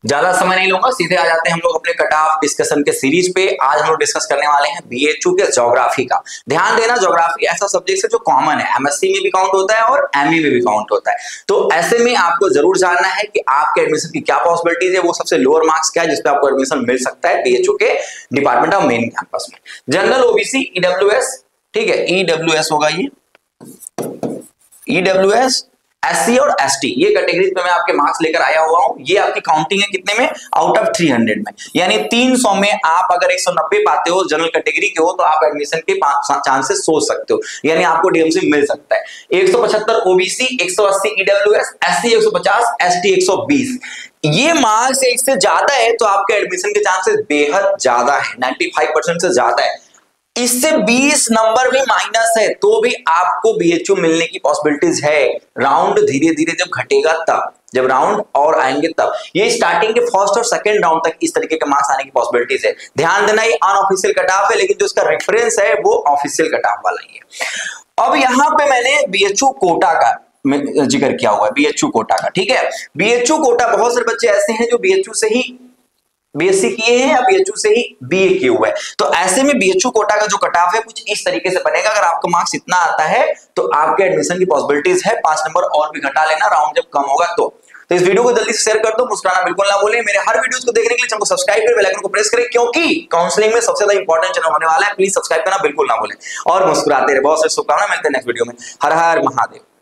ज्यादा समय नहीं लूंगा, सीधे आ जाते हैं हम लोग अपने कट ऑफ डिस्कशन के सीरीज पे। आज हम लोग डिस्कस करने वाले हैं बीएचयू के ज्योग्राफी का। ध्यान देना, ज्योग्राफी ऐसा सब्जेक्ट है जो कॉमन है, एमएससी में भी काउंट होता है और एमई में भी काउंट होता है। तो ऐसे में आपको जरूर जानना है कि आपके एडमिशन की क्या पॉसिबिलिटीज है, वो सबसे लोअर मार्क्स क्या है जिसपे आपको एडमिशन मिल सकता है बीएचयू के डिपार्टमेंट ऑफ मेन कैंपस में। जनरल, ओबीसी, ईडब्ल्यूएस, ठीक है, ईडब्ल्यूएस होगा ये, ईडब्ल्यूएस, एससी और एसटी, ये कैटेगरीज में मैं आपके मार्क्स लेकर आया हुआ हूं। ये आपकी काउंटिंग है कितने में, आउट ऑफ 300 में, यानी 300 में आप अगर 190 पाते हो, जनरल कैटेगरी के हो, तो आप एडमिशन के चांसेस सोच सकते हो, यानी आपको डीएमसी मिल सकता है। 175 ओबीसी, 180 ईडब्ल्यूएस, एससी 150, एसटी 120। ये मार्क्स इससे ज्यादा है तो आपके एडमिशन के चांसेस बेहद ज्यादा है, 95% से ज्यादा है। इससे 20 नंबर भी माइनस है तो भी आपको बीएचयू मिलने की पॉसिबिलिटीज है। राउंड धीरे धीरे जब घटेगा तब, जब राउंड और आएंगे तब, ये स्टार्टिंग के फर्स्ट और सेकंड राउंड तक इस तरीके के मार्क्स आने की पॉसिबिलिटीज है। ध्यान देना, ये अनऑफिशियल कट ऑफ है, लेकिन जो इसका रेफरेंस है वो ऑफिशियल कट ऑफ वाला ही है। अब यहां पे मैंने बीएचयू कोटा का जिक्र किया हुआ है, बीएचयू कोटा का, ठीक है। बीएचयू कोटा, बहुत सारे बच्चे ऐसे हैं जो बीएचयू से ही बीएससी किए हैं या बीएचयू से ही बीए किए हुए हैं। तो ऐसे में बीएचयू कोटा का जो कट ऑफ है कुछ इस तरीके से बनेगा। अगर आपका मार्क्स इतना आता है तो आपके एडमिशन की पॉसिबिलिटीज है 5 नंबर और भी घटा लेना, राउंड जब कम होगा तो इस वीडियो को जल्दी से शेयर कर दो, मुस्कुराना बिल्कुल ना भूलें। मेरे हर वीडियोस को देखने के लिए चैनल को सब्सक्राइब करें, बेल आइकन को प्रेस करें, क्योंकि काउंसलिंग में सबसे ज्यादा इंपॉर्टेंट चैनल होने वाला है। प्लीज सब्सक्राइब करना बिल्कुल ना भूलें और मुस्कुराते रहे। बहुत सारी शुभकामनाएं, मिलते हैं नेक्स्ट वीडियो में। हर हर महादेव।